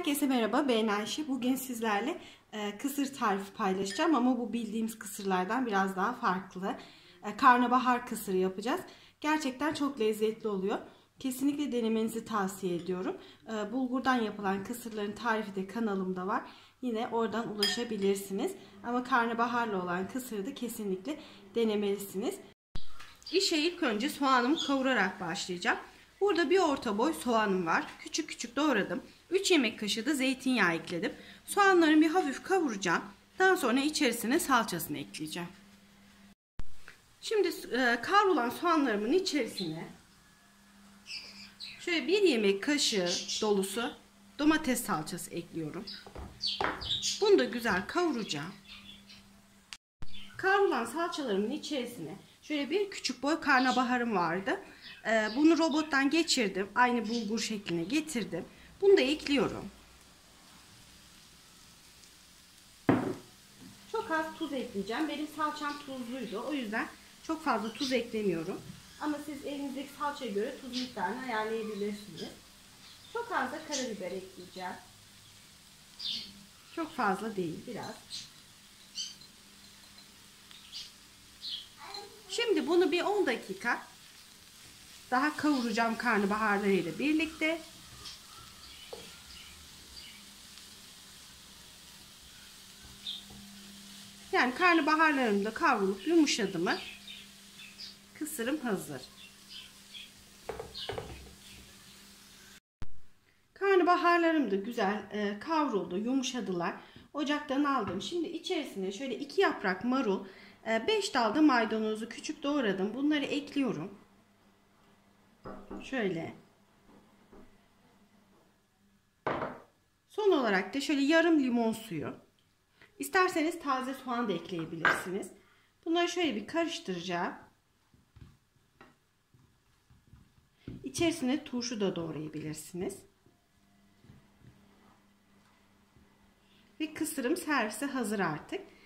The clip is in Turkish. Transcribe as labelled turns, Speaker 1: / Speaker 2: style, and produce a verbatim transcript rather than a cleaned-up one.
Speaker 1: Herkese merhaba, ben Ayşe. Bugün sizlerle e, kısır tarifi paylaşacağım ama bu bildiğimiz kısırlardan biraz daha farklı. E, karnabahar kısırı yapacağız. Gerçekten çok lezzetli oluyor. Kesinlikle denemenizi tavsiye ediyorum. E, bulgurdan yapılan kısırların tarifi de kanalımda var. Yine oradan ulaşabilirsiniz. Ama karnabaharlı olan kısırı da kesinlikle denemelisiniz. İşe ilk önce soğanımı kavurarak başlayacağım. Burada bir orta boy soğanım var. Küçük küçük doğradım. üç yemek kaşığı da zeytinyağı ekledim. Soğanlarımı bir hafif kavuracağım. Daha sonra içerisine salçasını ekleyeceğim. Şimdi e, kavrulan soğanlarımın içerisine şöyle bir yemek kaşığı dolusu domates salçası ekliyorum. Bunu da güzel kavuracağım. Kavrulan salçalarımın içerisine şöyle bir küçük boy karnabaharım vardı. Bunu robottan geçirdim. Aynı bulgur şekline getirdim. Bunu da ekliyorum. Çok az tuz ekleyeceğim. Benim salçam tuzluydu. O yüzden çok fazla tuz eklemiyorum. Ama siz elinizdeki salçaya göre tuz miktarını ayarlayabilirsiniz. Çok az da karabiber ekleyeceğim. Çok fazla değil, biraz. Şimdi bunu bir on dakika daha kavuracağım karnabaharlarıyla birlikte. Yani karnabaharlarım da kavrulup yumuşadı mı kısırım hazır. Karnabaharlarım da güzel e, kavruldu, yumuşadılar. Ocaktan aldım. Şimdi içerisine şöyle iki yaprak marul, beş dal da maydanozu küçük doğradım. Bunları ekliyorum. Şöyle. Son olarak da şöyle yarım limon suyu. İsterseniz taze soğan da ekleyebilirsiniz. Bunları şöyle bir karıştıracağım. İçerisine turşu da doğrayabilirsiniz. Ve kısırım servise hazır artık.